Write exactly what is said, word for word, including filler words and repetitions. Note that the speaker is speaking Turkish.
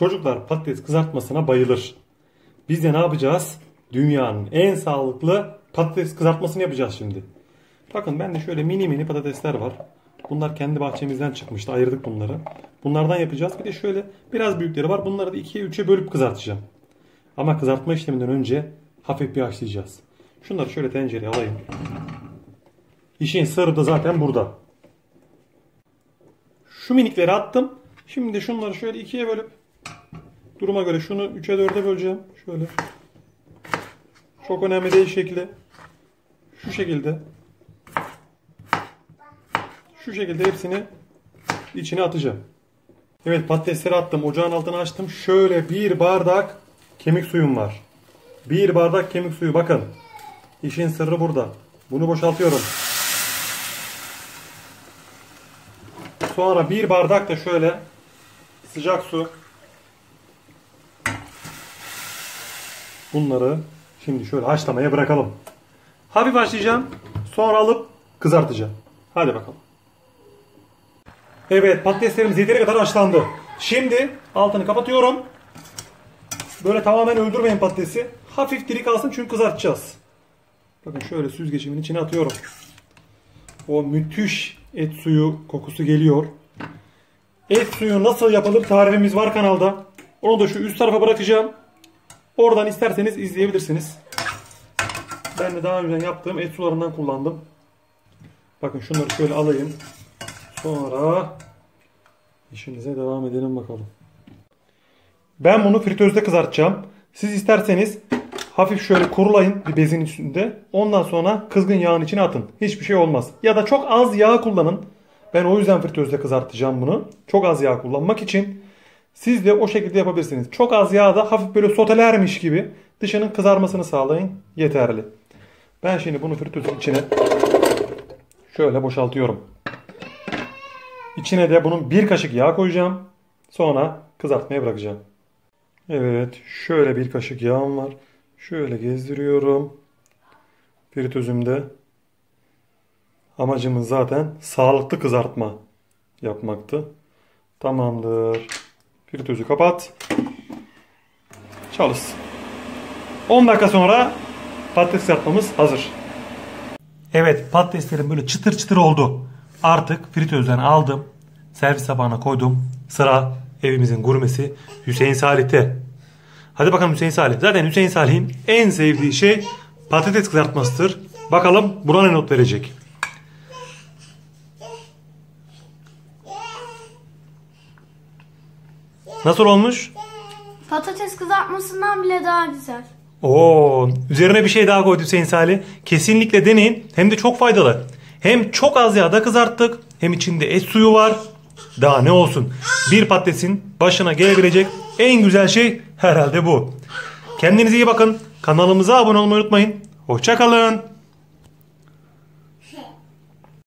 Çocuklar patates kızartmasına bayılır. Biz de ne yapacağız? Dünyanın en sağlıklı patates kızartmasını yapacağız şimdi. Bakın bende şöyle mini mini patatesler var. Bunlar kendi bahçemizden çıkmıştı. Ayırdık bunları. Bunlardan yapacağız. Bir de şöyle biraz büyükleri var. Bunları da ikiye üçe bölüp kızartacağım. Ama kızartma işleminden önce hafif bir haşlayacağız. Şunları şöyle tencereye alayım. İşin sırrı da zaten burada. Şu minikleri attım. Şimdi şunları şöyle ikiye bölüp duruma göre şunu üçe dörde böleceğim. Şöyle. Çok önemli değil şekli. Şu şekilde. Şu şekilde hepsini içine atacağım. Evet, patatesleri attım. Ocağın altını açtım. Şöyle bir bardak kemik suyum var. Bir bardak kemik suyu. Bakın. İşin sırrı burada. Bunu boşaltıyorum. Sonra bir bardak da şöyle sıcak su. Bunları şimdi şöyle haşlamaya bırakalım. Hafif haşlayacağım. Sonra alıp kızartacağım. Hadi bakalım. Evet, patateslerimiz yeteri kadar haşlandı. Şimdi altını kapatıyorum. Böyle tamamen öldürmeyin patatesi. Hafif diri kalsın çünkü kızartacağız. Bakın şöyle süzgecimin içine atıyorum. O müthiş et suyu kokusu geliyor. Et suyu nasıl yapılır tarifimiz var kanalda. Onu da şu üst tarafa bırakacağım. Oradan isterseniz izleyebilirsiniz. Ben de daha önce yaptığım et sularından kullandım. Bakın şunları şöyle alayım. Sonra işimize devam edelim bakalım. Ben bunu fritözde kızartacağım. Siz isterseniz hafif şöyle kurulayın bir bezin üstünde. Ondan sonra kızgın yağın içine atın. Hiçbir şey olmaz. Ya da çok az yağ kullanın. Ben o yüzden fritözde kızartacağım bunu. Çok az yağ kullanmak için. Siz de o şekilde yapabilirsiniz. Çok az yağda hafif böyle sotelermiş gibi dışının kızarmasını sağlayın. Yeterli. Ben şimdi bunu fritözün içine şöyle boşaltıyorum. İçine de bunun bir kaşık yağ koyacağım. Sonra kızartmaya bırakacağım. Evet, şöyle bir kaşık yağım var. Şöyle gezdiriyorum. Fritözümde. Amacımız zaten sağlıklı kızartma yapmaktı. Tamamdır. Fritözü kapat. Çalışsın. on dakika sonra patates kızartmamız hazır. Evet, patateslerim böyle çıtır çıtır oldu. Artık fritözden aldım. Servis tabağına koydum. Sıra evimizin gurmesi Hüseyin Salih'te. Hadi bakalım Hüseyin Salih. Zaten Hüseyin Salih'in en sevdiği şey patates kızartmasıdır. Bakalım buna ne not verecek. Nasıl olmuş? Patates kızartmasından bile daha güzel. Oo, üzerine bir şey daha koydu Hüseyin Salih. Kesinlikle deneyin. Hem de çok faydalı. Hem çok az yağda kızarttık. Hem içinde et suyu var. Daha ne olsun. Bir patatesin başına gelebilecek en güzel şey herhalde bu. Kendinize iyi bakın. Kanalımıza abone olmayı unutmayın. Hoşça kalın.